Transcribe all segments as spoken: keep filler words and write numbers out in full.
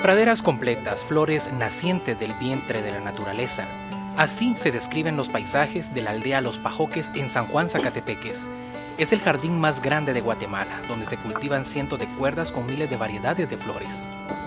Praderas completas, flores nacientes del vientre de la naturaleza. Así se describen los paisajes de la aldea Los Pajoques en San Juan, Zacatepeques. Es el jardín más grande de Guatemala, donde se cultivan cientos de cuerdas con miles de variedades de flores.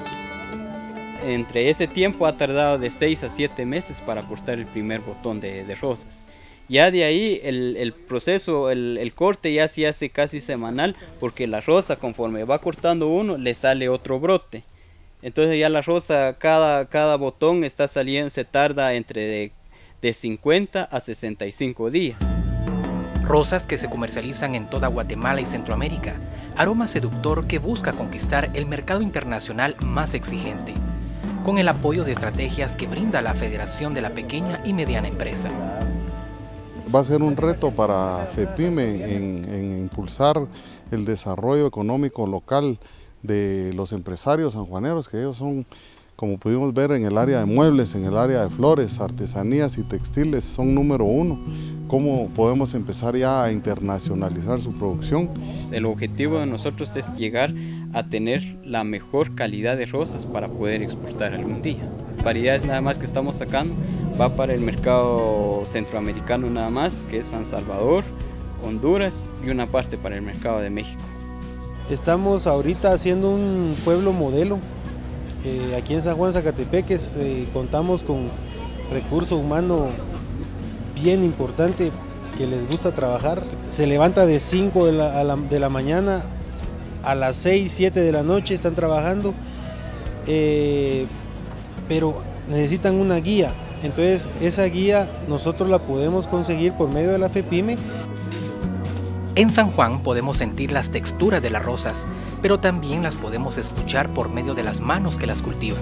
Entre ese tiempo ha tardado de seis a siete meses para cortar el primer botón de, de rosas. Ya de ahí el, el proceso, el, el corte ya se hace casi semanal, porque la rosa, conforme va cortando uno, le sale otro brote. Entonces ya la rosa, cada, cada botón está saliendo, se tarda entre de, de cincuenta a sesenta y cinco días. Rosas que se comercializan en toda Guatemala y Centroamérica. Aroma seductor que busca conquistar el mercado internacional más exigente, con el apoyo de estrategias que brinda la Federación de la Pequeña y Mediana Empresa. Va a ser un reto para FEPIME en, en impulsar el desarrollo económico local de los empresarios sanjuaneros, que ellos son, como pudimos ver, en el área de muebles, en el área de flores, artesanías y textiles, son número uno. ¿Cómo podemos empezar ya a internacionalizar su producción? El objetivo de nosotros es llegar a tener la mejor calidad de rosas para poder exportar algún día. Variedades nada más que estamos sacando va para el mercado centroamericano nada más, que es San Salvador, Honduras y una parte para el mercado de México. Estamos ahorita haciendo un pueblo modelo. Eh, aquí en San Juan, Zacatepeques, eh, contamos con recurso humano bien importante que les gusta trabajar. Se levanta de cinco de la, a la, de la mañana a las seis, siete de la noche, están trabajando, eh, pero necesitan una guía. Entonces esa guía nosotros la podemos conseguir por medio de la FEPIME. En San Juan podemos sentir las texturas de las rosas, pero también las podemos escuchar por medio de las manos que las cultivan.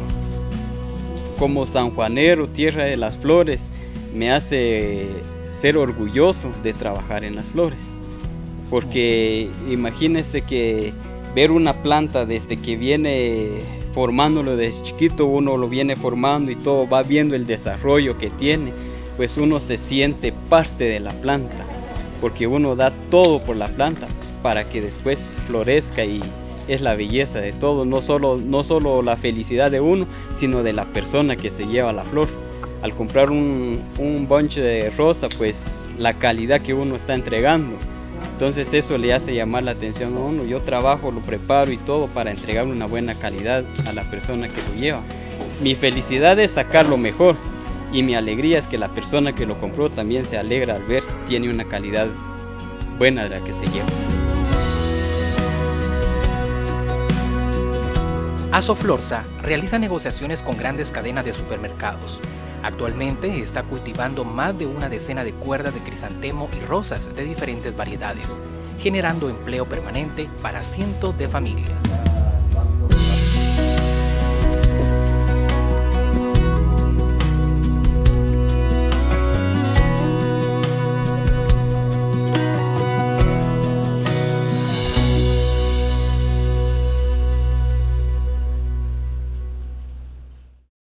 Como sanjuanero, tierra de las flores, me hace ser orgulloso de trabajar en las flores. Porque imagínense que ver una planta desde que viene formándolo desde chiquito, uno lo viene formando y todo va viendo el desarrollo que tiene, pues uno se siente parte de la planta, porque uno da todo por la planta para que después florezca, y es la belleza de todo, no solo, no solo la felicidad de uno, sino de la persona que se lleva la flor. Al comprar un, un bunch de rosa, pues la calidad que uno está entregando, entonces eso le hace llamar la atención a uno. Yo trabajo, lo preparo y todo para entregar una buena calidad a la persona que lo lleva. Mi felicidad es sacar lo mejor, y mi alegría es que la persona que lo compró también se alegra al ver tiene una calidad buena de la que se lleva. Azoflorza realiza negociaciones con grandes cadenas de supermercados. Actualmente está cultivando más de una decena de cuerdas de crisantemo y rosas de diferentes variedades, generando empleo permanente para cientos de familias.